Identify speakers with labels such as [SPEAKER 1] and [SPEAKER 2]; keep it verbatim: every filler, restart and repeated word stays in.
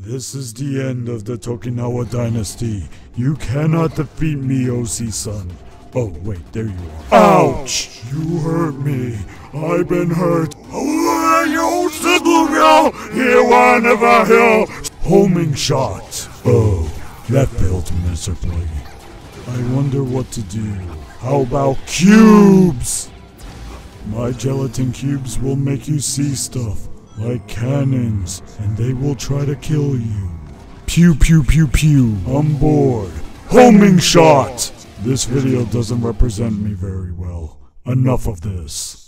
[SPEAKER 1] This is the end of the Tokinawa dynasty. You cannot defeat me, Oshi-san. Oh, wait, there you are. Ouch! You hurt me. I've been hurt. Homing shot. Oh, that failed miserably. I wonder what to do. How about cubes? My gelatin cubes will make you see stuff, like cannons, and they will try to kill you. Pew pew pew pew, I'm bored. Homing shot! This video doesn't represent me very well. Enough of this.